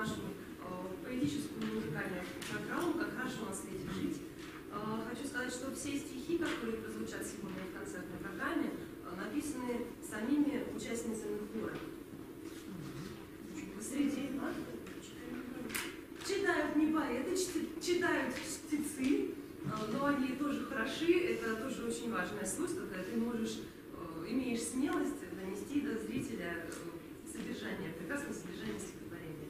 нашу поэтическую музыкальную программу «Как хорошо на свете жить». Хочу сказать, что все стихи, которые прозвучат сегодня в концертной программе, написаны самими участницами хора. Среди читают не поэты, читают чтецы, но они тоже хороши. Это тоже очень важное свойство, когда ты имеешь смелость донести до зрителя содержание, прекрасное содержание стихотворения.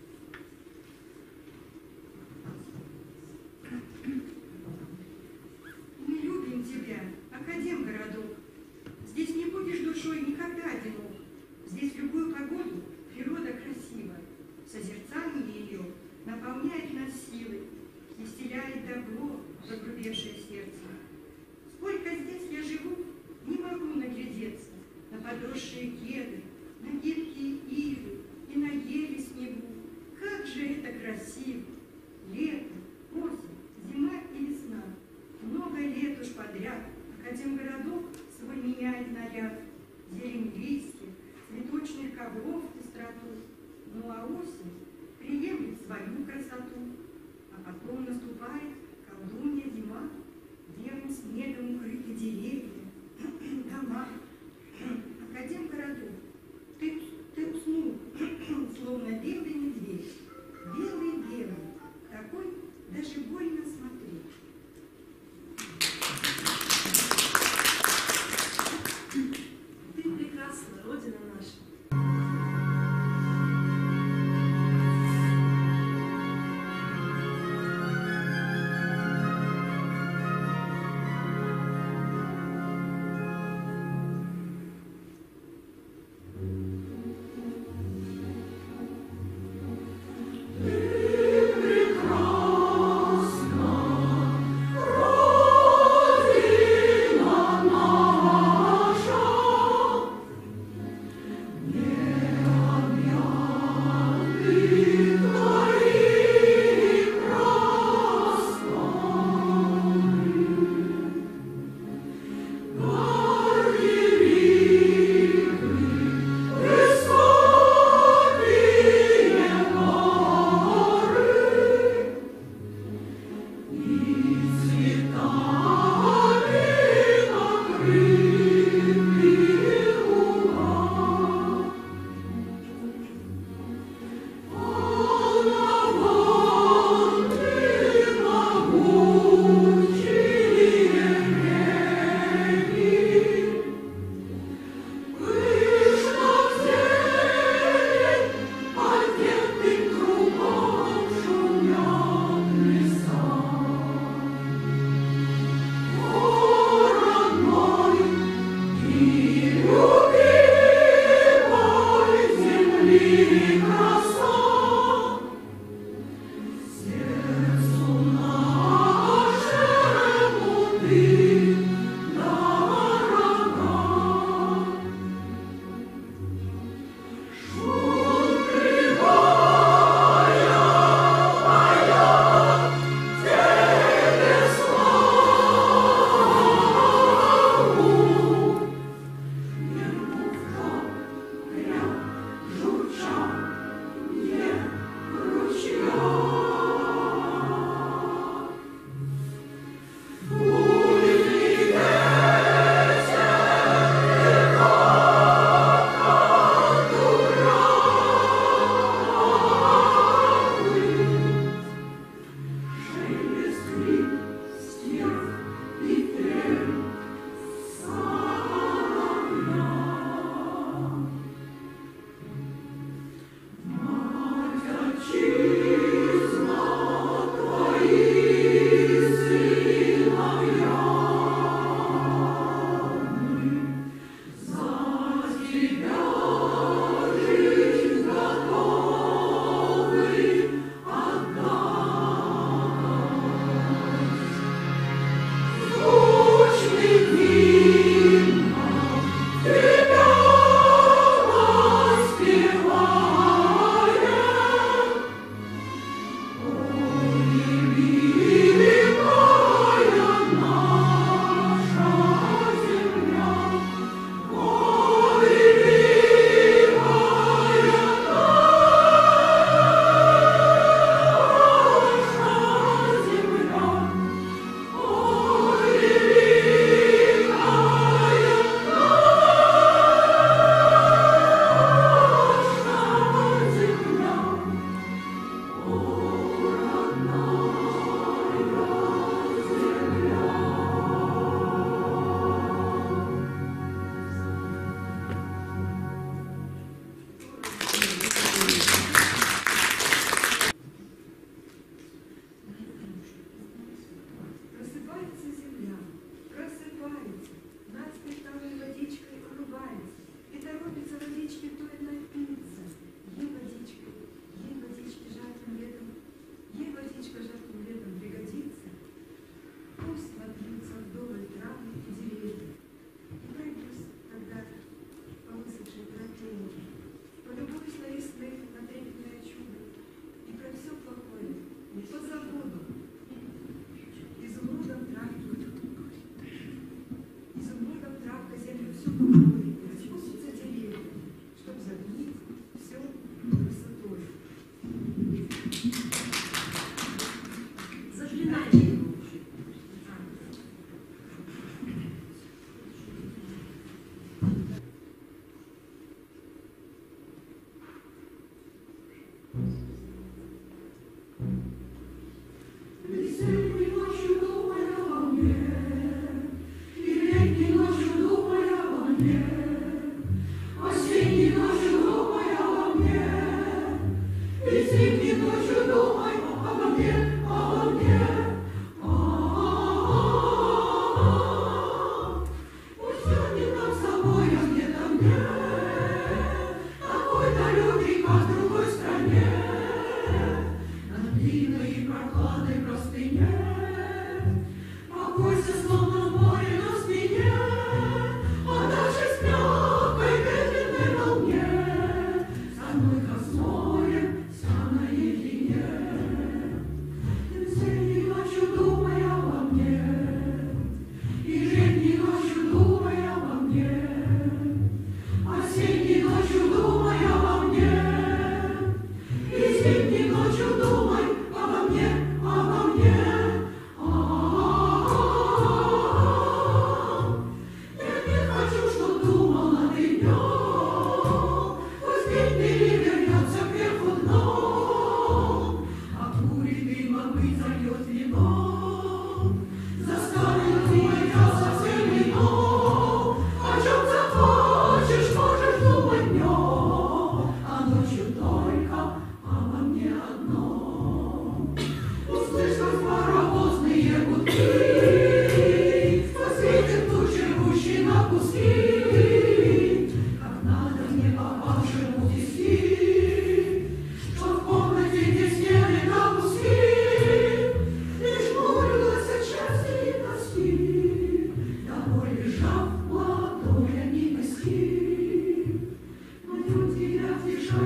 Мы любим тебя, Академгородок. Здесь не будешь душой никогда одинок. Здесь в любую погоду природа красива. Созерцание ее наполняет нас силой и вселяет добро в загрубевшее сердце. Сколько здесь я живу, не могу наглядеться на подросшие кеды, на гибкие ивы и на ели снегу. Как же это красиво! Лето, осень, зима и весна. Много лет уж подряд Академгородок свой меняет наряд. Зелень листьев, цветочных ковров пестроту. Ну а осень приемлет свою красоту. А потом наступает колдунья зима. Белым снегом укрыты деревья, дома. Академгородок, ты уснул, словно белый медведь. Белый-белый, такой даже больно смотреть. Ты прекрасна, Родина наша.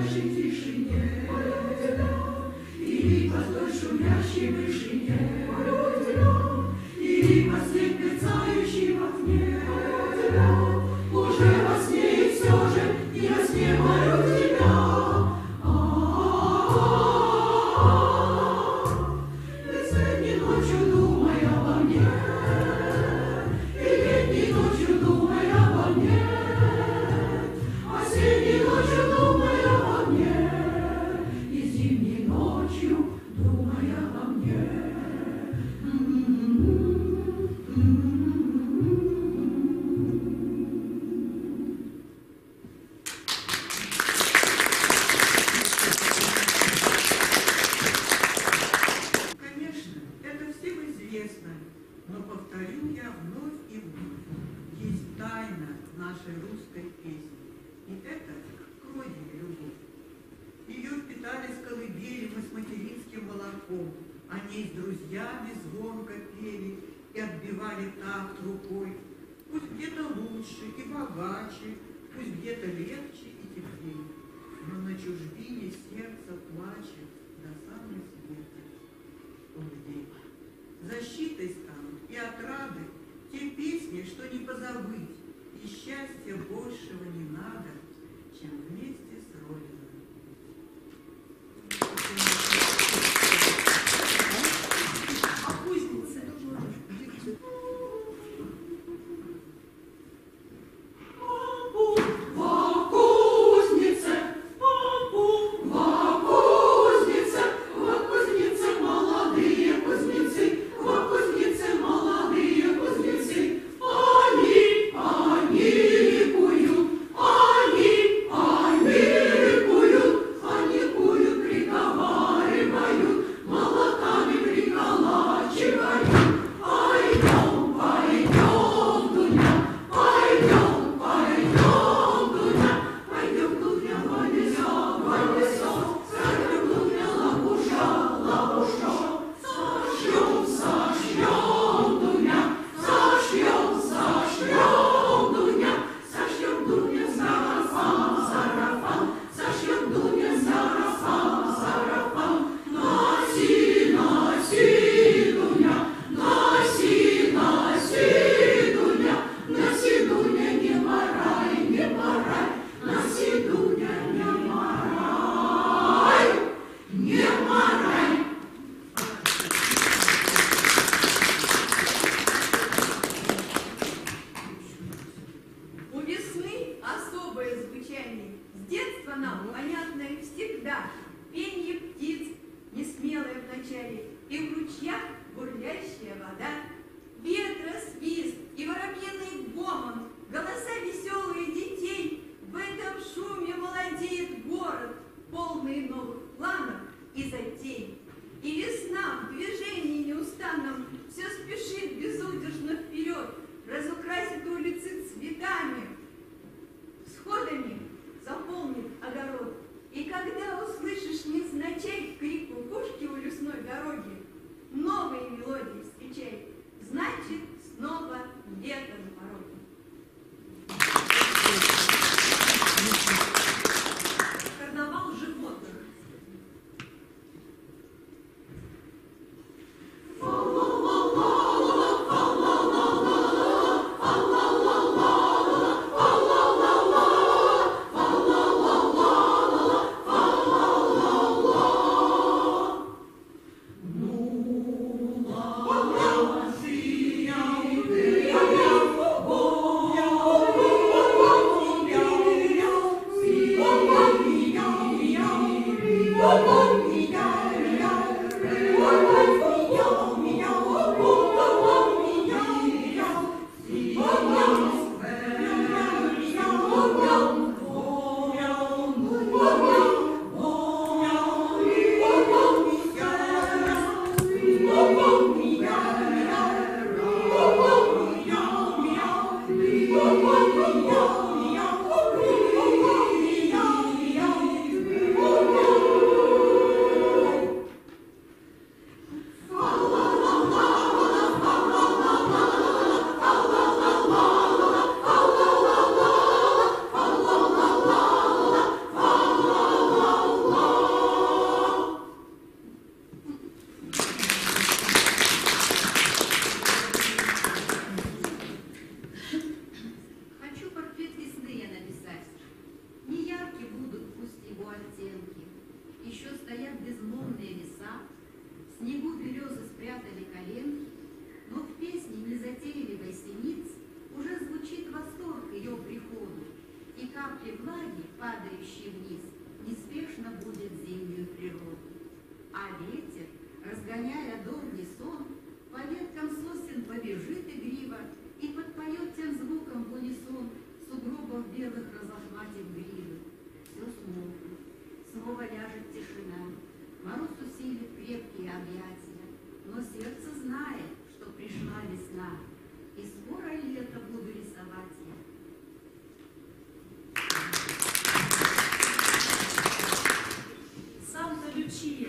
нашей тишине, или по той шумящей вышине, или по снег мерцающий в окне, уже во сне и все же не во сне молю тебя. Весенней ночью думай обо мне, и летней ночью думай обо мне, осенней ночью думай обо мне, и зимней ночью думай обо мне. Конечно, это всем известно, но повторю я вновь и вновь. Есть тайна нашей русской песни, и это к родине любовь. Ее впитали с колыбели мы с материнским молоком, о ней с друзьями звонко пели и отбивали такт рукой. Пусть где-то лучше и богаче, пусть где-то легче и теплее, но на чужбине сердце плачет до самой смерти. Где защитой станут и отрады те песни, что не позабыть, и счастья большего не надо, чем вместе с Родиной. А кузница? снегу березы спрятали коленки, но в песне незатейливой синиц уже звучит восторг ее приходу, и капли влаги, падающие вниз, неспешно будут зимнюю природу. А ветер, разгоняя дурный сон, по веткам сосен побежит игриво и подпоет тем звуком в унисон сугробов белых разлохматив гривы. Все смолкнет, снова ляжет тишина, мороз усилит крепкие объятия, но сердце знает, что пришла весна, и скоро лето буду рисовать я. Санта-Лючия.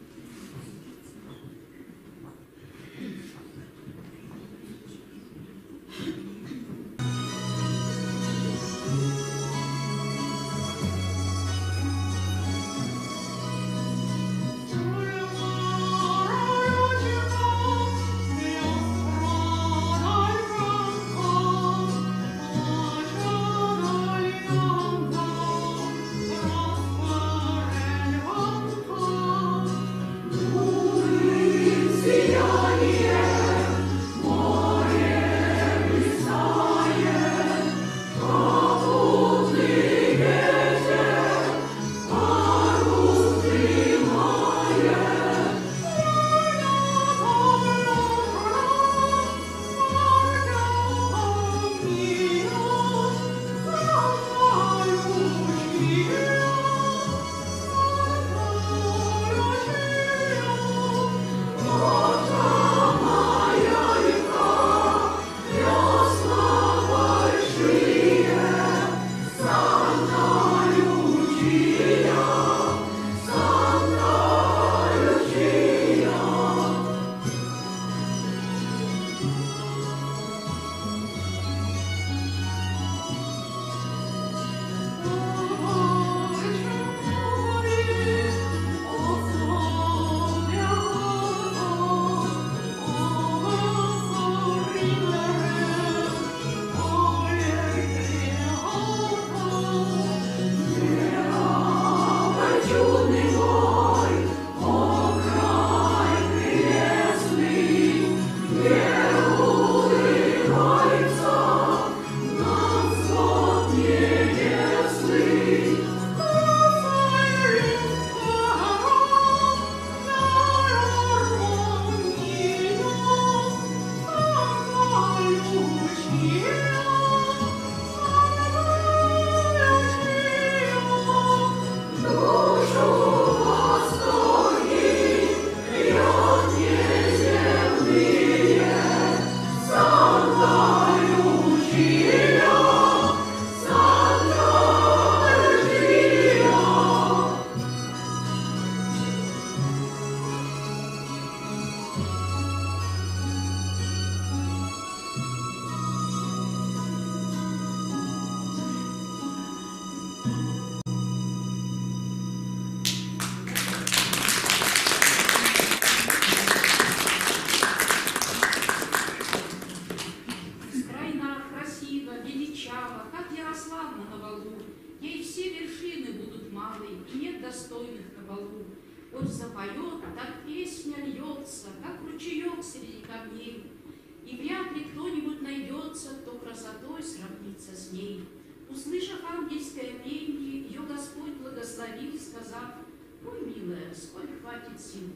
достойных на балу. Пусть запоет, так песня льется, как ручеек среди камней. И вряд ли кто-нибудь найдется, кто красотой сравнится с ней. Услышав ангельское пение, ее Господь благословил, сказав: «Ой, милая, сколь хватит сил».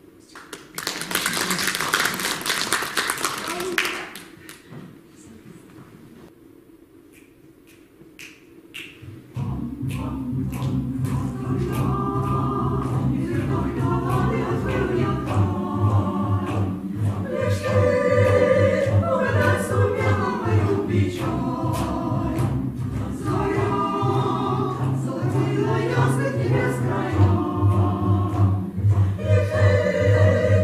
Без края, и ты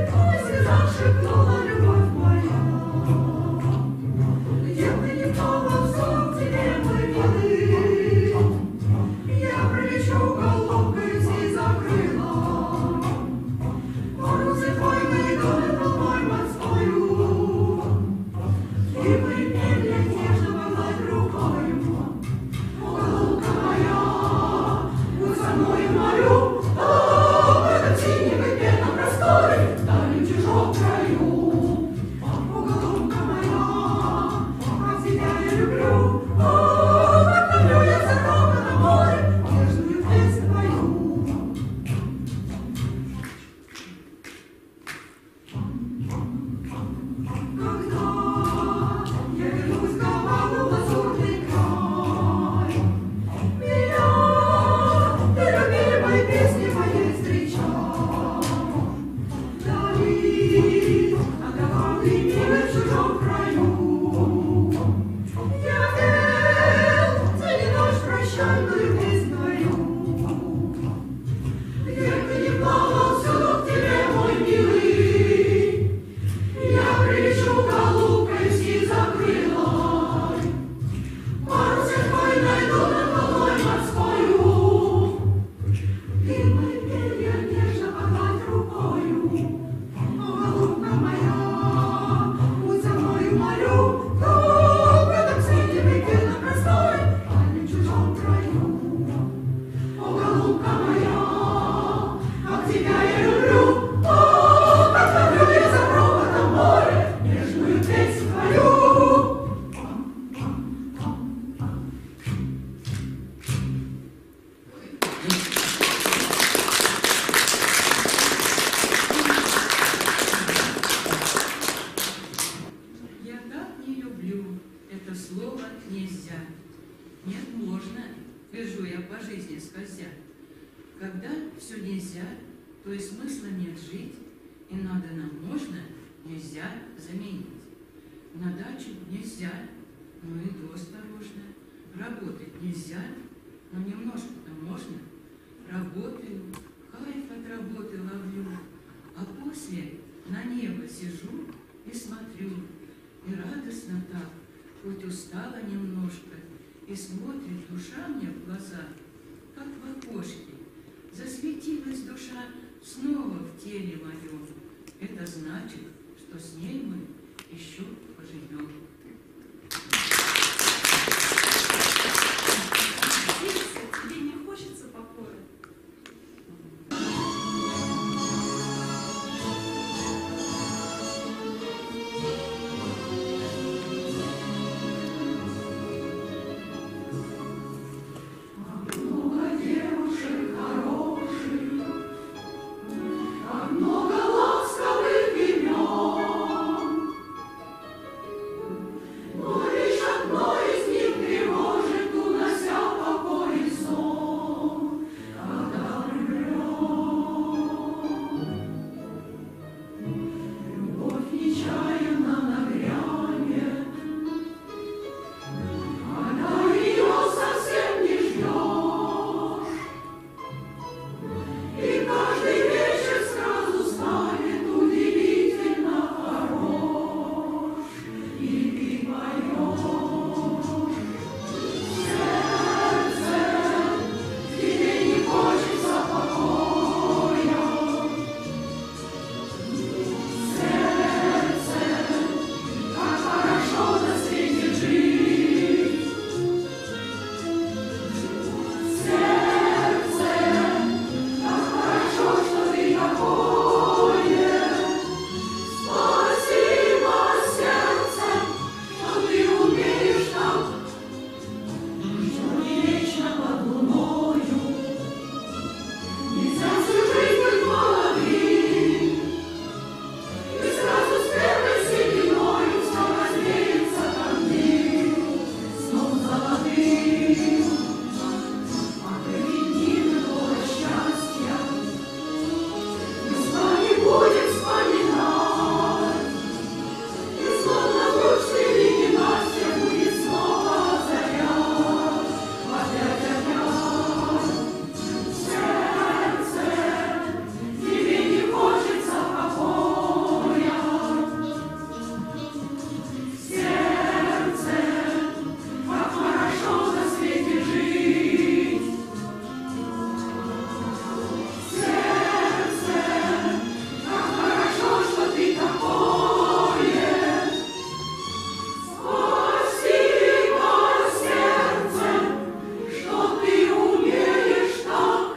все нельзя, то и смысла нет жить, и надо нам можно, нельзя заменить. На дачу нельзя, но иду осторожно. Работать нельзя, но немножко-то можно. Работаю, кайф от работы ловлю, а после на небо сижу и смотрю. И радостно так, хоть устала немножко, и смотрит душа мне в глаза, как в окошке. Засветилась душа снова в теле моем. Это значит, что с ней мы еще поживем. Сердце, тебе не хочется покоя? Много девушек хороших, как много ласковых имен. Но лишь одно из них тревожит, унося покой и сон, когда влюблен. Любовь нечаянно нагрянет, когда ее совсем не ждешь, и каждый вечер сразу станет удивительно хорош, и ты поешь. Сердце, тебе не хочется покоя. Сердце, как хорошо на свете жить. Сердце, как хорошо, что ты такое. Спасибо, сердце, что ты умеешь так, что не вечно под луною. Нельзя всю жизнь быть молодым, и сразу с первой сединою все развеется камнем, сном золотым. А в эти дни былого счастья мы с вами будем вспоминать, и словно вдруг среди ненастья будет снова озарять, опять. Сердце, тебе не хочется покоя. Сердце, как хорошо на свете жить. Сердце, как хорошо, что ты такое. Спасибо, сердце, что ты умеешь так.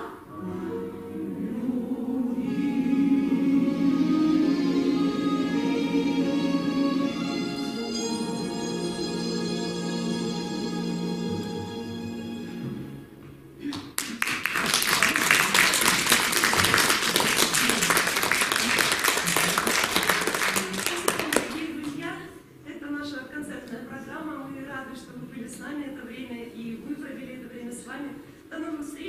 Дорогие друзья, это наша концертная программа. Мы рады, что вы были с нами это время, и мы провели это время с вами. До новых встреч!